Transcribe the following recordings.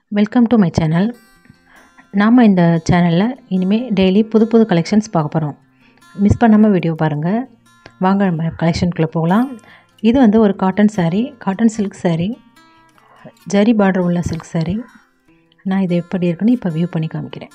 Welcome to my channel. நாம் இந்த சேனலில் இனிமேல் டெய்லி புது கலெக்ஷன்ஸ் பார்க்க போகிறோம். மிஸ் பண்ணாமல் வீடியோ பாருங்கள். வாங்க நம்ம கலெக்ஷனுக்குள்ளே போகலாம். இது வந்து ஒரு cotton saree, cotton silk saree, zari border உள்ள சில்க் saree. நான் இது எப்படி இருக்குன்னு இப்போ வியூ பண்ணி காமிக்கிறேன்.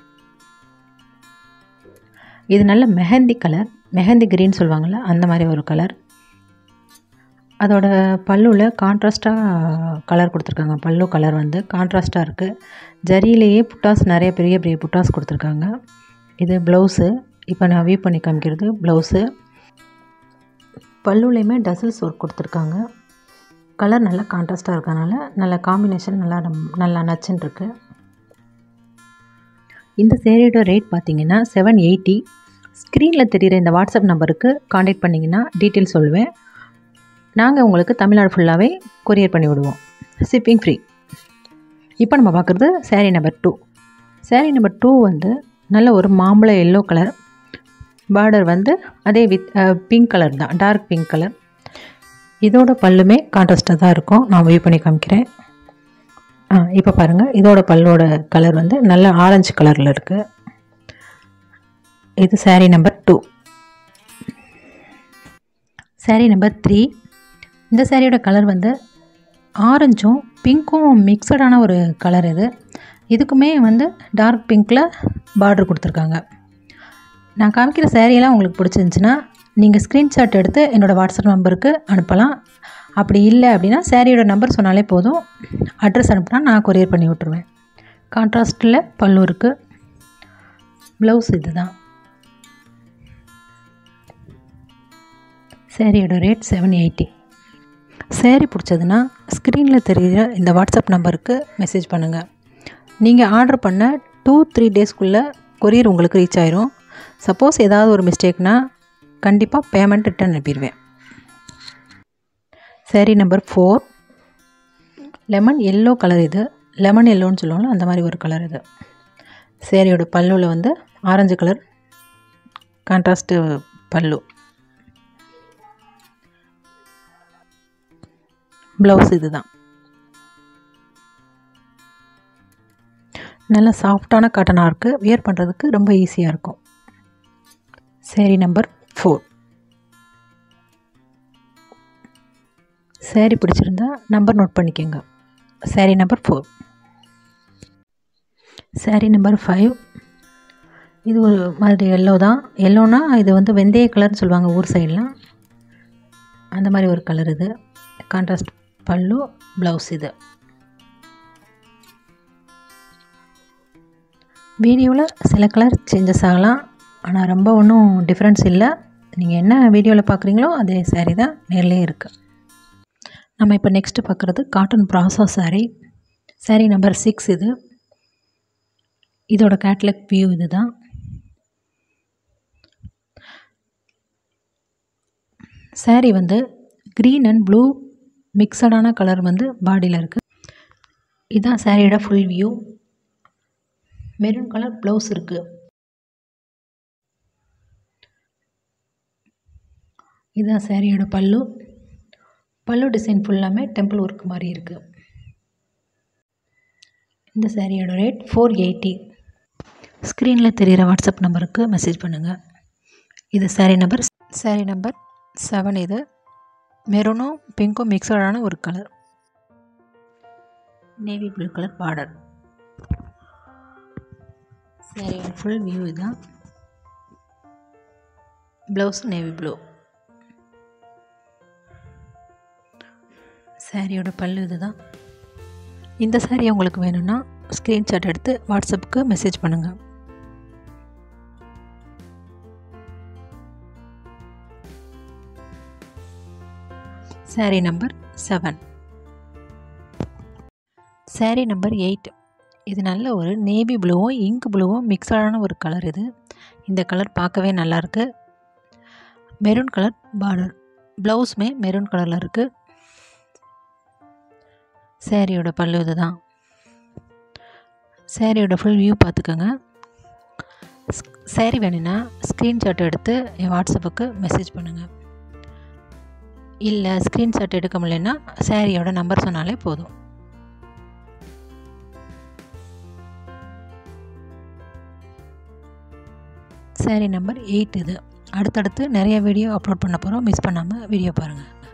இது நல்ல மெஹந்தி கலர், மெஹந்தி கிரீன் சொல்லுவாங்கள்ல, அந்த மாதிரி ஒரு கலர். அதோட பல்லுவில் கான்ட்ராஸ்ட்டாக கலர் கொடுத்துருக்காங்க. பல்லு கலர் வந்து கான்ட்ராஸ்ட்டாக இருக்குது. ஜரியிலேயே புட்டாஸ், நிறைய பெரிய பெரிய புட்டாஸ் கொடுத்துருக்காங்க. இது ப்ளவுஸு. இப்போ நான் வியூ பண்ணி காமிக்கிறது ப்ளவுஸு. பல்லுலேயுமே டசல்ஸ் ஒர்க் கொடுத்துருக்காங்க. கலர் நல்லா கான்ட்ராஸ்ட்டாக இருக்கனால நல்ல காம்பினேஷன் நல்லா நச்சுன்னு இருக்குது. இந்த சேரீயோட ரேட் பார்த்திங்கன்னா 780. ஸ்க்ரீனில் தெரிகிற இந்த வாட்ஸ்அப் நம்பருக்கு காண்டாக்ட் பண்ணிங்கன்னா டீட்டெயில் சொல்லுவேன். நாங்கள் உங்களுக்கு தமிழ்நாடு ஃபுல்லாகவே கொரியர் பண்ணி விடுவோம். Shipping free. இப்போ நம்ம பார்க்குறது saree நம்பர் 2. saree நம்பர் 2 வந்து நல்ல ஒரு மாம்பழ எல்லோ கலர். பார்டர் வந்து அதே வித் பிங்க் கலர் தான், டார்க் பிங்க் கலர். இதோட பல்லுமே கான்ட்ராஸ்ட்டாக தான் இருக்கும். நான் வியூ பண்ணி காமிக்கிறேன். இப்போ பாருங்கள், இதோட பல்லோட கலர் வந்து நல்ல ஆரஞ்சு கலரில் இருக்குது. இது saree நம்பர் 2. saree number 3. இந்த சாரியோட கலர் வந்து ஆரஞ்சும் பிங்க்கும் மிக்சடான ஒரு கலர். இதுக்குமே வந்து டார்க் பிங்க்கில் பார்டர் கொடுத்துருக்காங்க. நான் காமிக்கிற சேரீயெல்லாம் உங்களுக்கு பிடிச்சிருந்துச்சின்னா நீங்கள் ஸ்க்ரீன்ஷாட் எடுத்து என்னோடய வாட்ஸ்அப் நம்பருக்கு அனுப்பலாம். அப்படி இல்லை அப்படின்னா சாரியோட நம்பர் சொன்னாலே போதும், அட்ரஸ் அனுப்புனா நான் கொரியர் பண்ணி விட்ருவேன். கான்ட்ராஸ்ட்டில் பல்லு இருக்குது. ப்ளவுஸ் இது தான். சாரியோட ரேட் 780. சேரீ பிடிச்சதுன்னா ஸ்க்ரீனில் தெரிகிற இந்த வாட்ஸ்அப் நம்பருக்கு மெசேஜ் பண்ணுங்கள். நீங்கள் ஆர்டர் பண்ண 2-3 டேஸ்க்குள்ளே கொரியர் உங்களுக்கு ரீச் ஆயிரும். சப்போஸ் ஏதாவது ஒரு மிஸ்டேக்னால் கண்டிப்பாக பேமெண்ட் ரிட்டன் அனுப்பிடுவேன். saree number 4. Lemon yellow colour. இது லெமன் எல்லோன்னு சொல்லுவாங்களோ அந்த மாதிரி ஒரு கலர். இது சேரீயோட பல்லுவில் வந்து ஆரஞ்சு கலர் கான்ட்ராஸ்ட்டு பல்லு. ப்ளவுஸ் இது தான். நல்ல சாஃப்டான காட்டனாக இருக்குது. வியர் பண்ணுறதுக்கு ரொம்ப ஈஸியாக இருக்கும். saree number 4. saree பிடிச்சிருந்தா நம்பர் நோட் பண்ணிக்கோங்க. saree number 4. saree number 5. இது ஒரு மாதிரி எல்லோ தான். எல்லோனா இது வந்து வெந்தய கலர்னு சொல்லுவாங்க ஊர் சைடெலாம். அந்த மாதிரி ஒரு கலர். இது கான்ட்ராஸ்ட் பல்லு, ப்ளவுஸ். இது வீடியோவில் சில கலர் சேஞ்சஸ் ஆகலாம், ஆனால் ரொம்ப ஒன்றும் டிஃப்ரென்ஸ் இல்லை. நீங்கள் என்ன வீடியோவில் பார்க்குறீங்களோ அதே saree தான் நேர்லேயே இருக்குது. நம்ம இப்போ நெக்ஸ்ட்டு பார்க்குறது cotton Brasso saree. saree number 6. இது இதோட கேட்லாக் வியூ இது தான். saree வந்து க்ரீன் அண்ட் ப்ளூ மிக்சடான கலர் வந்து பாடியில் இருக்குது. இதுதான் சாரியோட full view. Maroon colour blouse இருக்குது. இதுதான் சாரியோட பல்லு. பல்லு டிசைன் ஃபுல்லாமே டெம்பிள் ஒர்க் மாதிரி இருக்குது. இந்த சாரியோட ரேட் 480. ஸ்க்ரீனில் தெரிகிற வாட்ஸ்அப் நம்பருக்கு மெசேஜ் பண்ணுங்கள். இது saree நம்பர் 7. இது மெரூனும் பிங்க்கும் மிக்சடான ஒரு கலர். Navy blue colour border. சாரியோட ஃபுல் வியூ இதுதான். Blouse navy blue. சாரியோட பல்லு இது தான். இந்த சாரீ உங்களுக்கு வேணும்னா ஸ்க்ரீன்ஷாட் எடுத்து வாட்ஸ்அப்புக்கு மெசேஜ் பண்ணுங்கள். saree number 7. saree number 8. இது நல்ல ஒரு நேவி ப்ளூவும் இங்க் ப்ளூவும் மிக்சடான ஒரு கலர். இந்த கலர் பார்க்கவே நல்லாயிருக்கு. Maroon colour border. ப்ளவுஸுமே மெரூன் கலரில் இருக்குது. சாரியோட பல்லு இது தான். சாரியோட ஃபுல் வியூ பார்த்துக்கோங்க. saree வேணும்னா ஸ்க்ரீன்ஷாட் எடுத்து என் வாட்ஸ்அப்புக்கு மெசேஜ் பண்ணுங்கள். இல்லை ஸ்க்ரீன்ஷாட் எடுக்க முடியலன்னா சாரியோட நம்பர் சொன்னாலே போதும். சாரீ நம்பர் 8 இது. அடுத்தடுத்து நிறைய வீடியோ அப்லோட் பண்ண போகிறோம். மிஸ் பண்ணாமல் வீடியோ பாருங்கள்.